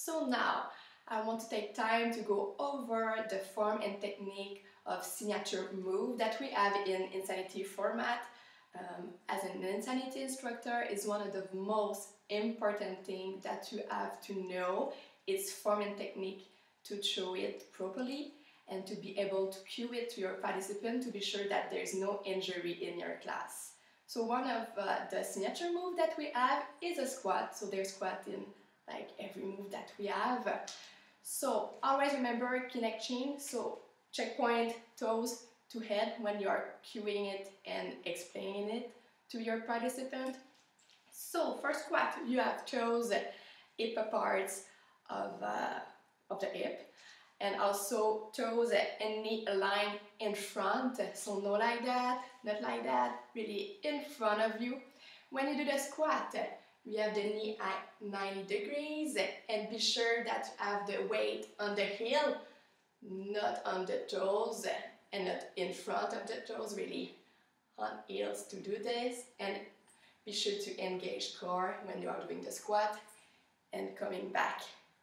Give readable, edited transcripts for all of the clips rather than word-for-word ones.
So now, I want to take time to go over the form and technique of signature move that we have in Insanity format. As an Insanity instructor, is one of the most important things that you have to know. It's form and technique to show it properly and to be able to cue it to your participant to be sure that there's no injury in your class. So one of the signature move that we have is a squat. So there's squat in like every move that we have. So always remember Kinect chain. So checkpoint, toes to head when you're cueing it and explaining it to your participant. So for squat, you have toes, hip parts of the hip, and also toes and knee aligned in front. So not like that, not like that, really in front of you. When you do the squat, we have the knee at 90 degrees and be sure that you have the weight on the heel, not on the toes and not in front of the toes, really on heels to do this. And be sure to engage core when you are doing the squat and coming back.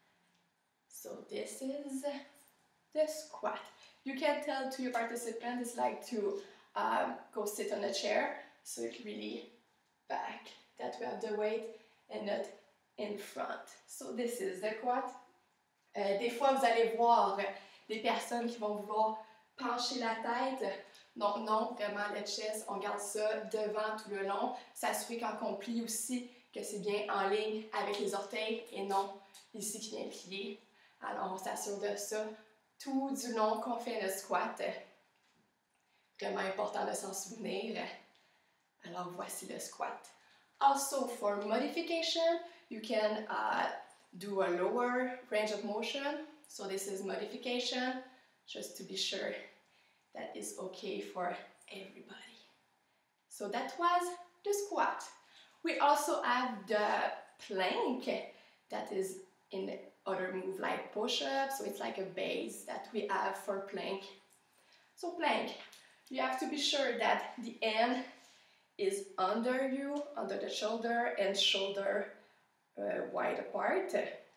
So this is the squat. You can tell to your participant it's like to go sit on a chair, so it's really back that we have the weight and not in front. So this is the squat. Des fois vous allez voir des personnes qui vont vouloir pencher la tête. Donc non, vraiment le chest, on garde ça devant tout le long. S'assurer quand on plie aussi que c'est bien en ligne avec les orteils et non ici qui vient plier. Alors on s'assure de ça tout du long qu'on fait le squat. Vraiment important de s'en souvenir. Alors voici le squat. Also for modification, you can do a lower range of motion. So this is modification, just to be sure that is okay for everybody. So that was the squat. We also have the plank that is in other move like push-up. So it's like a base that we have for plank. So plank, you have to be sure that the hand is under you, under the shoulder, and shoulder wide apart.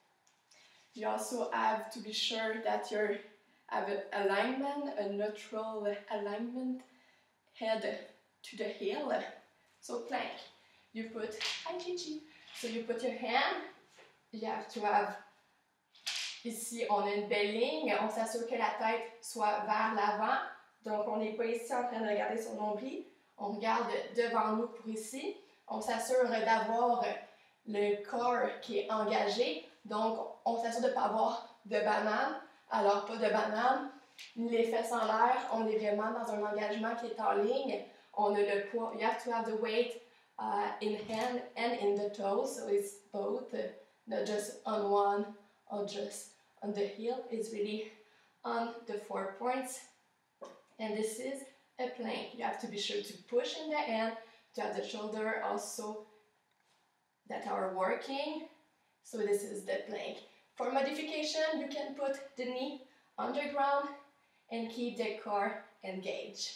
You also have to be sure that you have an alignment, a neutral alignment, head to the heel. So plank, you put, hi Gigi, so you put your hand, you have to have, ici on a une belle ligne, on s'assure que la tête soit vers l'avant, donc on n'est pas ici en train de regarder son nombril, on regarde devant nous pour ici, on s'assure d'avoir le corps qui est engagé, donc on s'assure de ne pas avoir de banane, alors pas de banane, les fesses en l'air, on est vraiment dans un engagement qui est en ligne, on a le poids, you have to have the weight in hand and in the toes, so it's both, not just on one or just on the heel, it's really on the 4 points, and this is a plank. You have to be sure to push in the hand, to have the shoulder also that are working. So this is the plank. For modification, you can put the knee underground and keep the core engaged.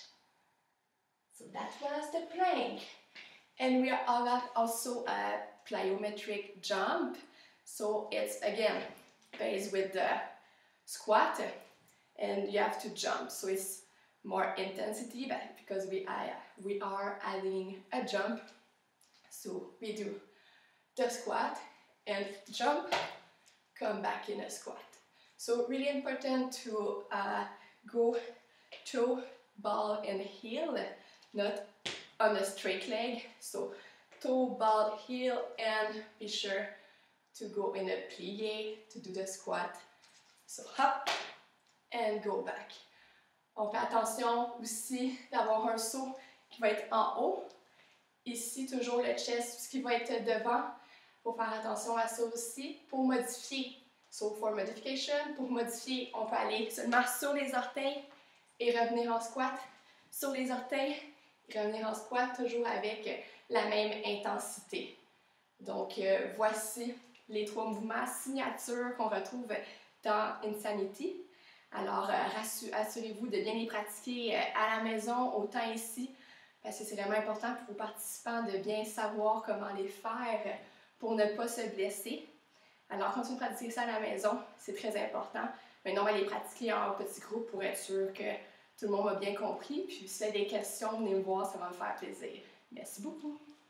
So that was the plank. And we have also a plyometric jump. So it's again based with the squat and you have to jump. So it's more intensity because we are adding a jump. So we do the squat and jump, come back in a squat. So really important to go toe, ball and heel, not on a straight leg. So toe, ball, heel, and be sure to go in a plie to do the squat. So hop and go back. On fait attention aussi d'avoir un saut qui va être en haut. Ici, toujours le chest, ce qui va être devant. Il faut faire attention à ça aussi pour modifier. So for modification, pour modifier, on peut aller seulement sur les orteils et revenir en squat. Sur les orteils et revenir en squat, toujours avec la même intensité. Donc, voici les 3 mouvements signature qu'on retrouve dans Insanity. Alors, assurez-vous de bien les pratiquer à la maison, autant ici, parce que c'est vraiment important pour vos participants de bien savoir comment les faire pour ne pas se blesser. Alors, continuez de pratiquer ça à la maison, c'est très important. Mais on va les pratiquer en petits groupes pour être sûr que tout le monde a bien compris. Puis, si vous avez des questions, venez me voir, ça va me faire plaisir. Merci beaucoup.